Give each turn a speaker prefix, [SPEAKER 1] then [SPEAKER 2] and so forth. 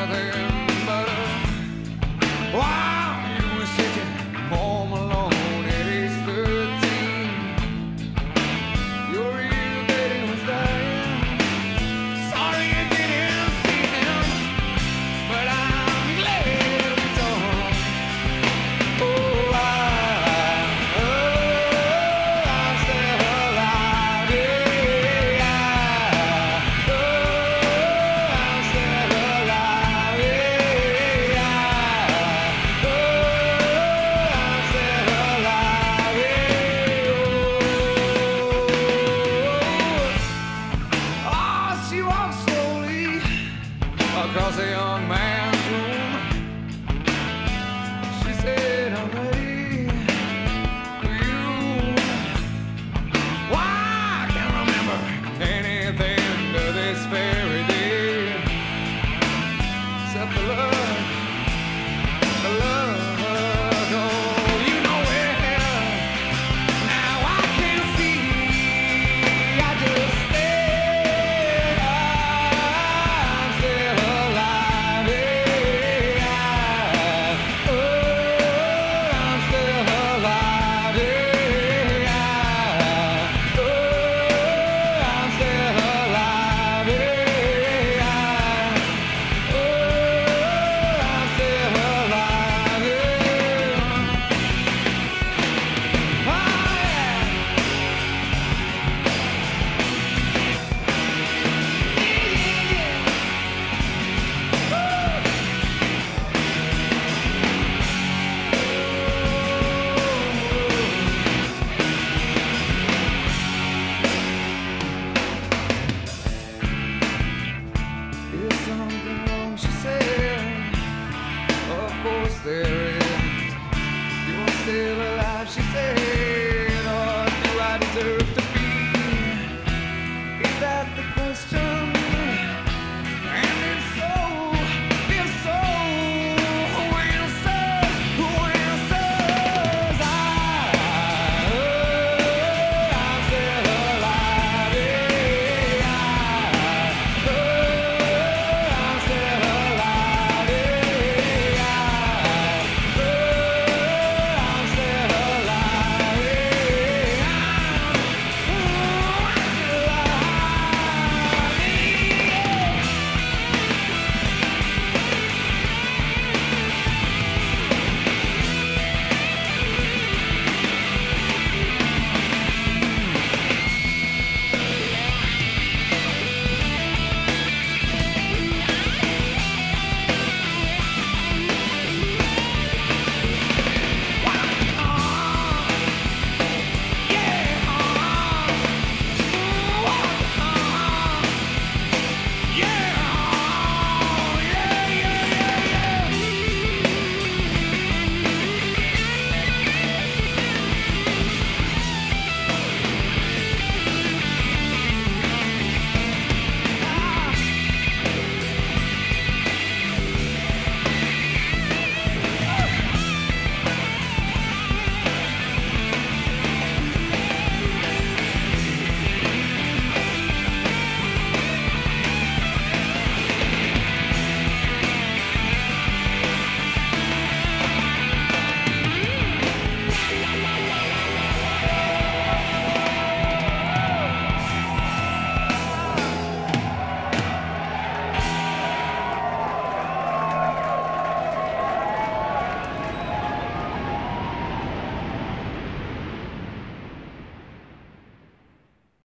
[SPEAKER 1] nothing but while you were sitting home alone at age 13. Your real daddy was dying. Sorry you didn't see him, but I'm glad we talked. Oh, I'm still alive, yeah. I'm still alive, yeah. I'm still alive, yeah. Oh, she walked slowly across a young man's room. She said, I'm ready for you. Why, I can't remember anything to this very day except the love, the love. Oh, you know it. Now I can see, I just said I'm still alive, yeah. I'm still alive, yeah. I'm still alive, yeah. I'm still alive, yeah. Oh, yeah. Is something wrong, she said. Of course there is. You're still